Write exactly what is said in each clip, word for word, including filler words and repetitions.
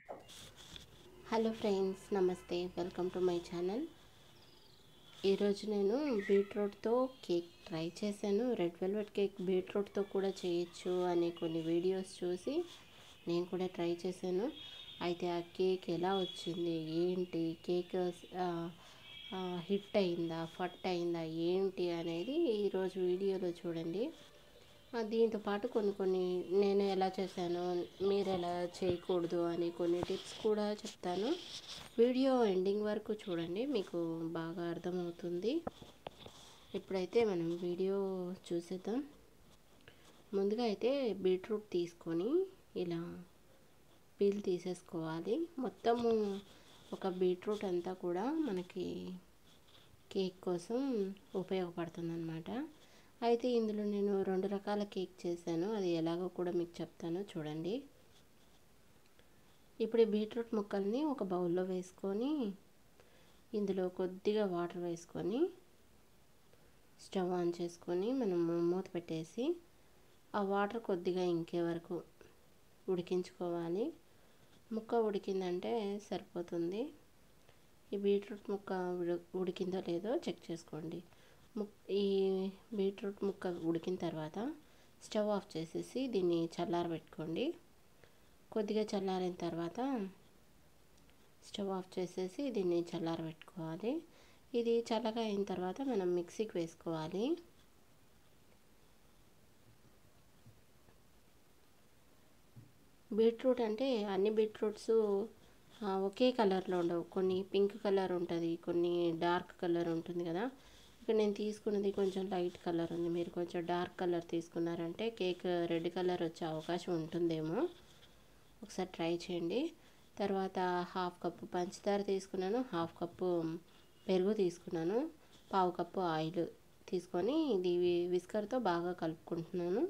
Hello friends, నమస్తే. Welcome to my channel. ఈరోజు నేను బీట్రూట్తో కేక్ ట్రై చేశాను. రెడ్ వెల్వెట్ కేక్ బీట్రూట్తో కూడా చేయొచ్చు అనే కొన్ని వీడియోస్ చూసి నేను కూడా ట్రై చేశాను. అయితే ఆ కేక్ ఎలా వచ్చింది, ఏంటి, కేక్ హిట్ అయిందా, ఫట్ అయిందా, ఏంటి అనేది ఈరోజు వీడియోలో చూడండి. దీంతో పాటు కొన్ని కొన్ని నేను ఎలా చేశాను, మీరు ఎలా చేయకూడదు అని కొన్ని టిప్స్ కూడా చెప్తాను. వీడియో ఎండింగ్ వరకు చూడండి, మీకు బాగా అర్థమవుతుంది. ఇప్పుడైతే మనం వీడియో చూసేద్దాం. ముందుగా అయితే బీట్రూట్ తీసుకొని ఇలా పీల్ తీసేసుకోవాలి. మొత్తము ఒక బీట్రూట్ అంతా కూడా మనకి కేక్ కోసం ఉపయోగపడుతుంది అన్నమాట. అయితే ఇందులో నేను రెండు రకాల కేక్ చేశాను, అది ఎలాగో కూడా మీకు చెప్తాను చూడండి. ఇప్పుడు ఈ బీట్రూట్ ముక్కల్ని ఒక బౌల్లో వేసుకొని ఇందులో కొద్దిగా వాటర్ వేసుకొని స్టవ్ ఆన్ చేసుకొని మనం మూత పెట్టేసి ఆ వాటర్ కొద్దిగా ఇంకే వరకు ఉడికించుకోవాలి. ముక్క ఉడికిందంటే సరిపోతుంది. ఈ బీట్రూట్ ముక్క ఉడికిందో లేదో చెక్ చేసుకోండి. ఈ బీట్రూట్ ముక్క ఉడికిన తర్వాత స్టవ్ ఆఫ్ చేసేసి దీన్ని చల్లారబెట్టుకోండి. కొద్దిగా చల్లారిన తర్వాత స్టవ్ ఆఫ్ చేసేసి దీన్ని చల్లారబెట్టుకోవాలి. ఇది చల్లగా అయిన తర్వాత మనం మిక్సీకి వేసుకోవాలి. బీట్రూట్ అంటే అన్ని బీట్రూట్స్ ఒకే కలర్లో ఉండవు. కొన్ని పింక్ కలర్ ఉంటుంది, కొన్ని డార్క్ కలర్ ఉంటుంది కదా. ఇక్కడ నేను తీసుకున్నది కొంచెం లైట్ కలర్ ఉంది. మీరు కొంచెం డార్క్ కలర్ తీసుకున్నారంటే కేక్ రెడ్ కలర్ వచ్చే అవకాశం ఉంటుందేమో. ఒకసారి ట్రై చేయండి. తర్వాత హాఫ్ కప్పు పంచదార తీసుకున్నాను, హాఫ్ కప్పు పెరుగు తీసుకున్నాను, పావు కప్పు ఆయిల్ తీసుకొని ఇది విస్కర్తో బాగా కలుపుకుంటున్నాను.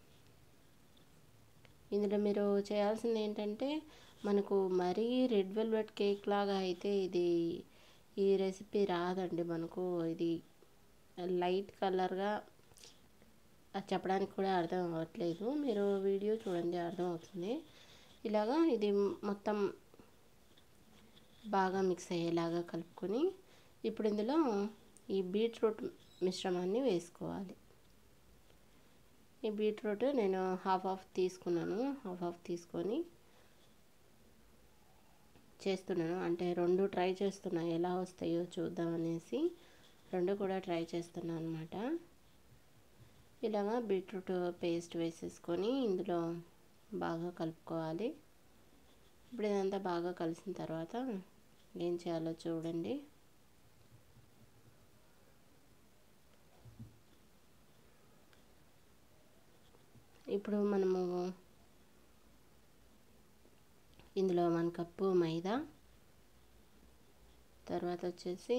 ఇందులో మీరు చేయాల్సింది ఏంటంటే, మనకు మరీ రెడ్ వెల్వెట్ కేక్ లాగా అయితే ఇది ఈ రెసిపీ రాదండి మనకు. ఇది లైట్ కలర్గా చెప్పడానికి కూడా అర్థం అవ్వట్లేదు. మీరు వీడియో చూడండి, అర్థమవుతుంది. ఇలాగా ఇది మొత్తం బాగా మిక్స్ అయ్యేలాగా కలుపుకొని ఇప్పుడు ఇందులో ఈ బీట్రూట్ మిశ్రమాన్ని వేసుకోవాలి. ఈ బీట్రూట్ నేను హాఫ్ హాఫ్ తీసుకున్నాను. హాఫ్ హాఫ్ తీసుకొని చేస్తున్నాను. అంటే రెండు ట్రై చేస్తున్నా, ఎలా వస్తాయో చూద్దాం అనేసి రెండు కూడా ట్రై చేస్తున్నాను అనమాట. ఇలాగా బీట్రూట్ పేస్ట్ వేసేసుకొని ఇందులో బాగా కలుపుకోవాలి. ఇప్పుడు ఇదంతా బాగా కలిసిన తర్వాత ఏం చేయాలో చూడండి. ఇప్పుడు మనము ఇందులో వన్ కప్పు మైదా, తర్వాత వచ్చేసి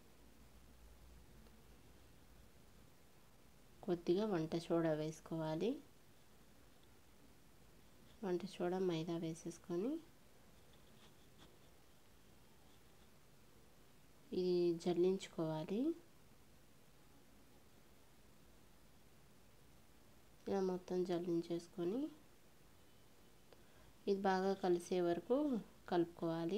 కొద్దిగా వంట సోడా వేసుకోవాలి. వంట సోడా మైదా వేసేసుకొని ఇది జల్లించుకోవాలి. ఇలా మొత్తం జల్లించేసుకొని ఇది బాగా కలిసే వరకు కలుపుకోవాలి.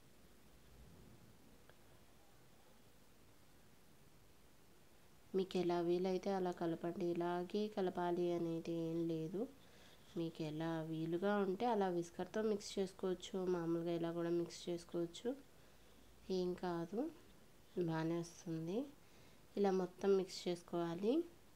మీకు ఎలా వీలైతే అలా కలపండి. ఇలాగే కలపాలి అనేది ఏం లేదు. మీకు ఎలా వీలుగా ఉంటే అలా విస్కర్తో మిక్స్ చేసుకోవచ్చు, మామూలుగా ఇలా కూడా మిక్స్ చేసుకోవచ్చు, ఏం కాదు, బాగానే వస్తుంది. ఇలా మొత్తం మిక్స్ చేసుకోవాలి.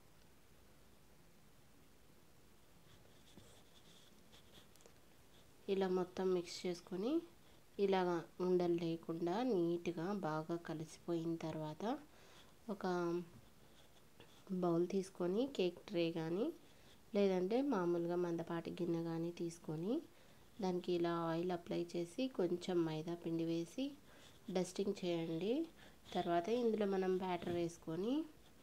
ఇలా మొత్తం మిక్స్ చేసుకొని ఇలాగ ఉండలు లేకుండా నీట్గా బాగా కలిసిపోయిన తర్వాత ఒక బౌల్ తీసుకొని కేక్ ట్రే కానీ లేదంటే మామూలుగా మందపాటి గిన్నె కానీ తీసుకొని దానికి ఇలా ఆయిల్ అప్లై చేసి కొంచెం మైదా పిండి వేసి డస్టింగ్ చేయండి. తర్వాత ఇందులో మనం బ్యాటర్ వేసుకొని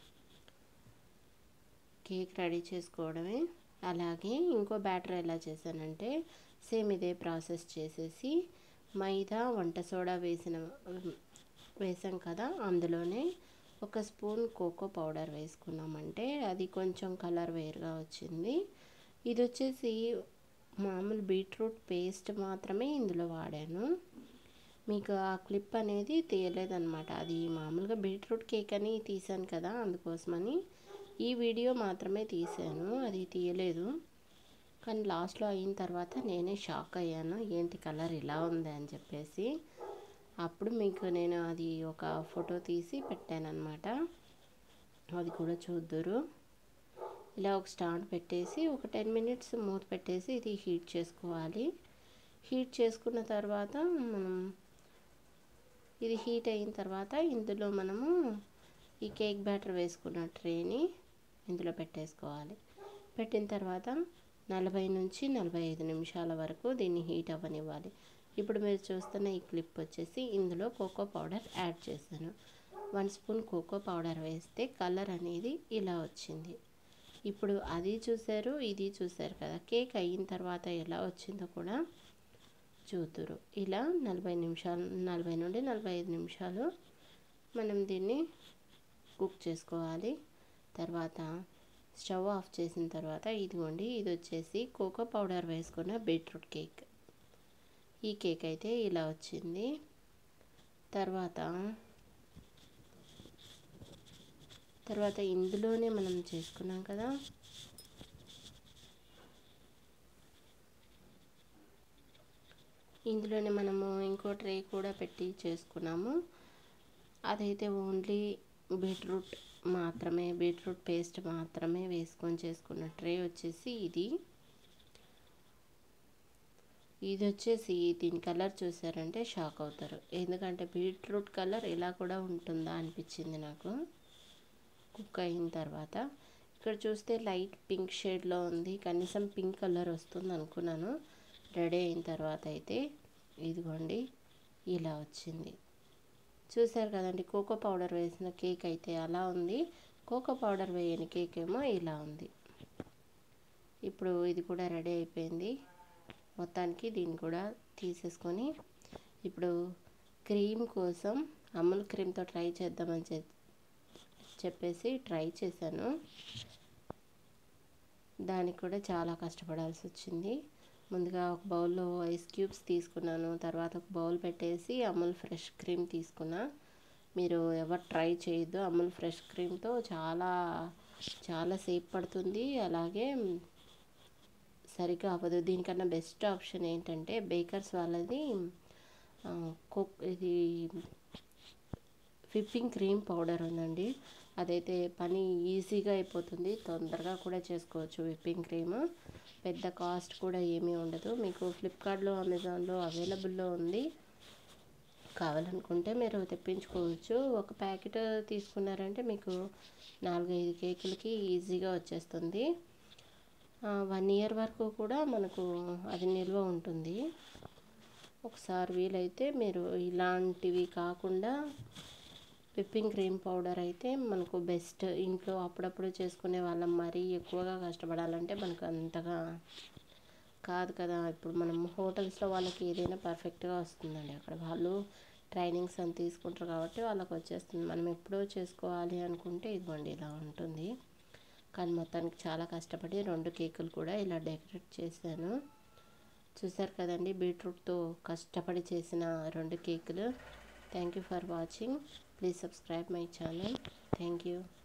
కేక్ రెడీ చేసుకోవడమే. అలాగే ఇంకో బ్యాటర్ ఎలా చేశానంటే, సేమ్ ఇదే ప్రాసెస్ చేసేసి మైదా వంట సోడా వేసిన వేసాం కదా, అందులోనే ఒక స్పూన్ కోకో పౌడర్ వేసుకున్నామంటే అది కొంచెం కలర్ వేరుగా వచ్చింది. ఇది వచ్చేసి మామూలు బీట్రూట్ పేస్ట్ మాత్రమే ఇందులో వాడాను. మీకు ఆ క్లిప్ అనేది తీయలేదన్నమాట. అది మామూలుగా బీట్రూట్ కేక్ అని తీసాను కదా, అందుకోసమని ఈ వీడియో మాత్రమే తీసాను, అది తీయలేదు. కానీ లాస్ట్లో అయిన తర్వాత నేనే షాక్ అయ్యాను, ఏంటి కలర్ ఇలా ఉంది అని చెప్పేసి. అప్పుడు మీకు నేను అది ఒక ఫోటో తీసి పెట్టానన్నమాట, అది కూడా చూద్దురు. ఇలా ఒక స్టాండ్ పెట్టేసి ఒక టెన్ మినిట్స్ మూత పెట్టేసి ఇది హీట్ చేసుకోవాలి. హీట్ చేసుకున్న తర్వాత మనం ఇది హీట్ అయిన తర్వాత ఇందులో మనము ఈ కేక్ బ్యాటర్ వేసుకున్న ట్రేని ఇందులో పెట్టేసుకోవాలి. పెట్టిన తర్వాత నలభై నుంచి నలభై ఐదు నిమిషాల వరకు దీన్ని హీట్ అవ్వనివ్వాలి. ఇప్పుడు మీరు చూస్తున్న ఈ క్లిప్ వచ్చేసి ఇందులో కోకో పౌడర్ యాడ్ చేశాను. వన్ స్పూన్ కోకో పౌడర్ వేస్తే కలర్ అనేది ఇలా వచ్చింది. ఇప్పుడు అది చూసారు, ఇది చూసారు కదా. కేక్ అయిన తర్వాత ఎలా వచ్చిందో కూడా చూతురు. ఇలా నలభై నిమిషాలు నలభై నుండి నలభై ఐదు నిమిషాలు మనం దీన్ని కుక్ చేసుకోవాలి. తర్వాత స్టవ్ ఆఫ్ చేసిన తర్వాత ఇదిగోండి, ఇది వచ్చేసి కోకో పౌడర్ వేసుకున్న బీట్రూట్ కేక్. ఈ కేక్ అయితే ఇలా వచ్చింది. తర్వాత తర్వాత ఇందులోనే మనం చేసుకున్నాం కదా, ఇందులోనే మనము ఇంకో ట్రే కూడా పెట్టి చేసుకున్నాము. అదైతే ఓన్లీ బీట్రూట్ మాత్రమే, బీట్రూట్ పేస్ట్ మాత్రమే వేసుకొని చేసుకున్న ట్రే వచ్చేసి ఇది. ఇది వచ్చేసి దీని కలర్ చూసారంటే షాక్ అవుతారు, ఎందుకంటే బీట్రూట్ కలర్ ఇలా కూడా ఉంటుందా అనిపించింది నాకు కుక్ అయిన తర్వాత. ఇక్కడ చూస్తే లైట్ పింక్ షేడ్లో ఉంది, కనీసం పింక్ కలర్ వస్తుంది అనుకున్నాను. రెడీ అయిన తర్వాత అయితే ఇదిగోండి ఇలా వచ్చింది. చూసారు కదండి, కోకో పౌడర్ వేసిన కేక్ అయితే అలా ఉంది, కోకో పౌడర్ వేయని కేక్ ఏమో ఇలా ఉంది. ఇప్పుడు ఇది కూడా రెడీ అయిపోయింది. మొత్తానికి దీన్ని కూడా తీసేసుకొని ఇప్పుడు క్రీమ్ కోసం అమూల్ క్రీమ్తో ట్రై చేద్దామని చెప్పి చెప్పేసి ట్రై చేశాను. దానికి కూడా చాలా కష్టపడాల్సి వచ్చింది. ముందుగా ఒక బౌల్లో ఐస్ క్యూబ్స్ తీసుకున్నాను, తర్వాత ఒక బౌల్ పెట్టేసి అమూల్ ఫ్రెష్ క్రీమ్ తీసుకున్నా. మీరు ఎవరు ట్రై చేయొద్దు, అమూల్ ఫ్రెష్ క్రీమ్తో చాలా చాలా సేపు పడుతుంది, అలాగే సరిగ్గా అవ్వదు. దీనికన్నా బెస్ట్ ఆప్షన్ ఏంటంటే బేకర్స్ వాళ్ళది కోక్ ఇది విప్పింగ్ క్రీమ్ పౌడర్ ఉందండి. అదైతే పని ఈజీగా అయిపోతుంది, తొందరగా కూడా చేసుకోవచ్చు. విప్పింగ్ క్రీమ్ పెద్ద కాస్ట్ కూడా ఏమీ ఉండదు. మీకు ఫ్లిప్కార్ట్లో, అమెజాన్లో అవైలబుల్లో ఉంది, కావాలనుకుంటే మీరు తెప్పించుకోవచ్చు. ఒక ప్యాకెట్ తీసుకున్నారంటే మీకు నాలుగైదు కేకులకి ఈజీగా వచ్చేస్తుంది. వన్ ఇయర్ వరకు కూడా మనకు అది నిల్వ ఉంటుంది. ఒకసారి వీలైతే మీరు ఇలాంటివి కాకుండా విప్పింగ్ క్రీమ్ పౌడర్ అయితే మనకు బెస్ట్. ఇంట్లో అప్పుడప్పుడు చేసుకునే వాళ్ళం, మరీ ఎక్కువగా కష్టపడాలంటే మనకు అంతగా కాదు కదా. ఇప్పుడు మనం హోటల్స్లో వాళ్ళకి ఏదైనా పర్ఫెక్ట్గా వస్తుందండి, అక్కడ వాళ్ళు ట్రైనింగ్స్ అని తీసుకుంటారు కాబట్టి వాళ్ళకి వచ్చేస్తుంది. మనం ఎప్పుడో చేసుకోవాలి అనుకుంటే ఇదిగోండి ఇలా ఉంటుంది. కానీ మొత్తానికి చాలా కష్టపడి రెండు కేకులు కూడా ఇలా డెకరేట్ చేశాను. చూసారు కదండి, బీట్రూట్తో కష్టపడి చేసిన రెండు కేకులు. Thank you for watching. Please subscribe my channel. Thank you.